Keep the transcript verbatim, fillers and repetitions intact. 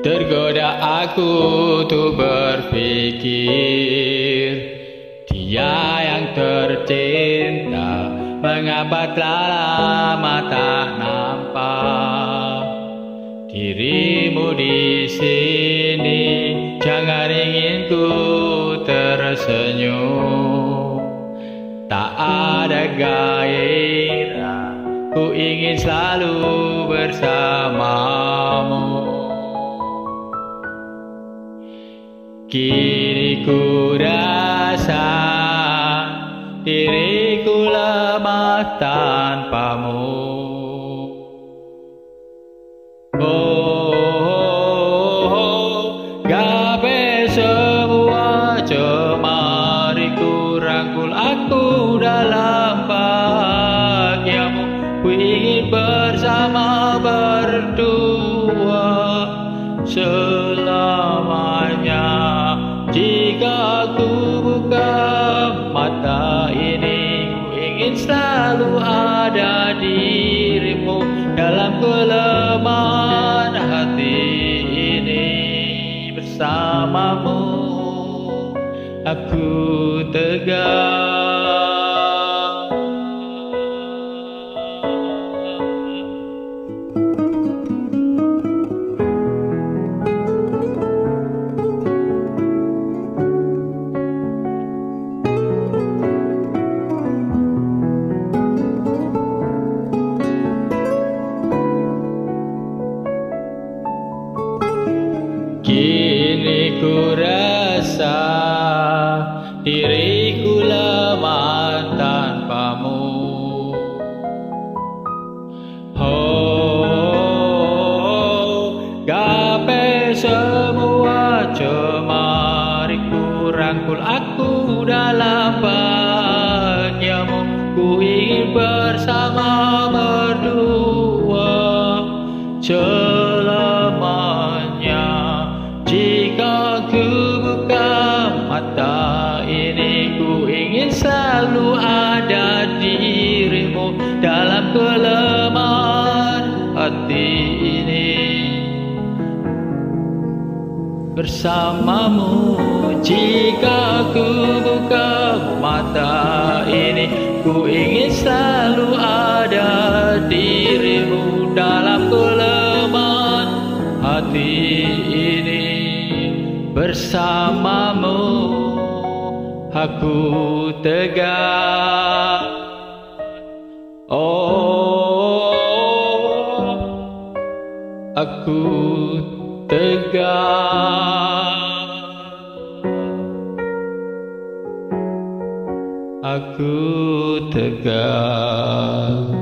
Tergoda aku tuh berpikir, dia yang tercinta, mengapa telah lama tak nampak dirimu di sini. Jangan ingin ku tersenyum, tak ada gairah, ku ingin selalu bersamamu. Kini ku rasa diriku lemah tanpamu. Oh, oh, oh, gapai semua cemariku, rangkul aku dalam bahagiamu. Ku ingin bersama berdua selamanya. Jika ku buka mata ini, ku ingin selalu ada dirimu dalam kelemahan hati ini. Bersamamu aku tegar. Kini ku rasa diriku lemah tanpamu. Oh, gapai semua cemariku, rangkul aku dalam bahagiamu. Ku ingin bersama berdua selamanya. Jika ku buka mata ini, ku ingin selalu ada dirimu dalam kelemahan hati ini. Bersamamu jika ku buka mata ini, ku ingin selalu ada dirimu dalam kelemahan hati ini. Bersamamu aku tegar. Oh, aku tegar. Aku tegar.